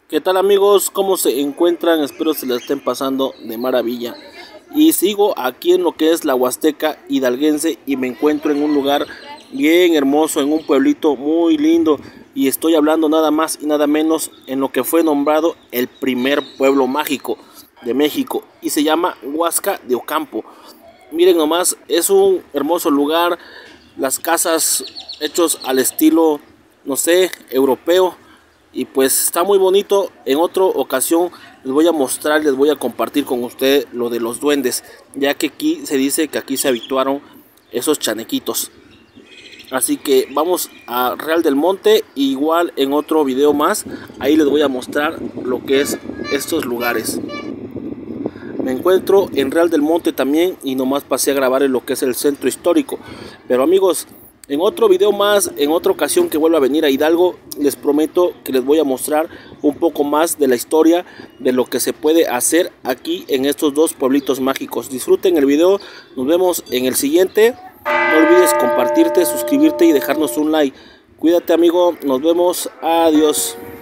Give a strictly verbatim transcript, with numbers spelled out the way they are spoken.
¿Qué tal amigos? ¿Cómo se encuentran? Espero se la estén pasando de maravilla. Y sigo aquí en lo que es la Huasteca hidalguense y me encuentro en un lugar bien hermoso, en un pueblito muy lindo. Y estoy hablando nada más y nada menos en lo que fue nombrado el primer pueblo mágico de México. Y se llama Huasca de Ocampo. Miren nomás, es un hermoso lugar. Las casas hechos al estilo, no sé, europeo. Y pues está muy bonito. En otra ocasión les voy a mostrar, les voy a compartir con ustedes lo de los duendes, ya que aquí se dice que aquí se habituaron esos chanequitos. Así que vamos a Real del Monte, igual en otro video más, ahí les voy a mostrar lo que es estos lugares. Me encuentro en Real del Monte también y nomás pasé a grabar en lo que es el centro histórico. Pero amigos, en otro video más, en otra ocasión que vuelva a venir a Hidalgo, les prometo que les voy a mostrar un poco más de la historia, de lo que se puede hacer aquí en estos dos pueblitos mágicos. Disfruten el video, nos vemos en el siguiente. No olvides compartirte, suscribirte y dejarnos un like. Cuídate amigo, nos vemos, adiós.